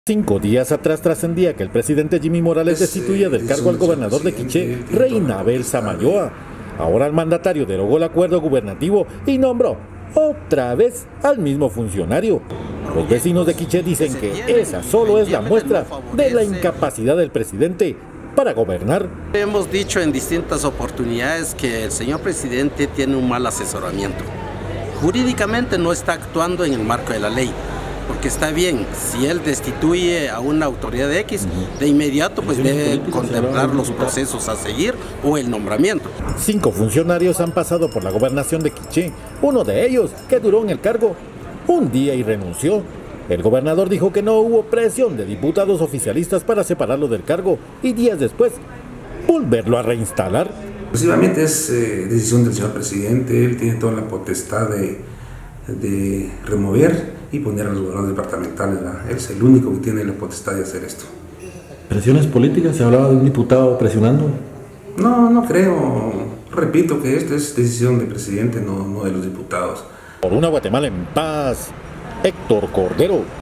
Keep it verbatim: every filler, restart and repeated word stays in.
Cinco días atrás trascendía que el presidente Jimmy Morales destituía del cargo al gobernador de Quiché, Reinabel Samayoa. Ahora el mandatario derogó el acuerdo gubernativo y nombró otra vez al mismo funcionario. Los vecinos de Quiché dicen que esa solo es la muestra de la incapacidad del presidente para gobernar. Hemos dicho en distintas oportunidades que el señor presidente tiene un mal asesoramiento. Jurídicamente no está actuando en el marco de la ley. Porque está bien, si él destituye a una autoridad de X, de inmediato pues debe contemplar los procesos a seguir o el nombramiento. Cinco funcionarios han pasado por la gobernación de Quiché, uno de ellos que duró en el cargo un día y renunció. El gobernador dijo que no hubo presión de diputados oficialistas para separarlo del cargo y días después volverlo a reinstalar. Exclusivamente es eh, decisión del señor presidente, él tiene toda la potestad de, de remover y poner a los gobernadores departamentales. ¿verdad? Él es el único que tiene la potestad de hacer esto. ¿Presiones políticas? ¿Se hablaba de un diputado presionando? No, no creo. Repito que esto es decisión del presidente, no, no de los diputados. Por una Guatemala en paz, Héctor Cordero.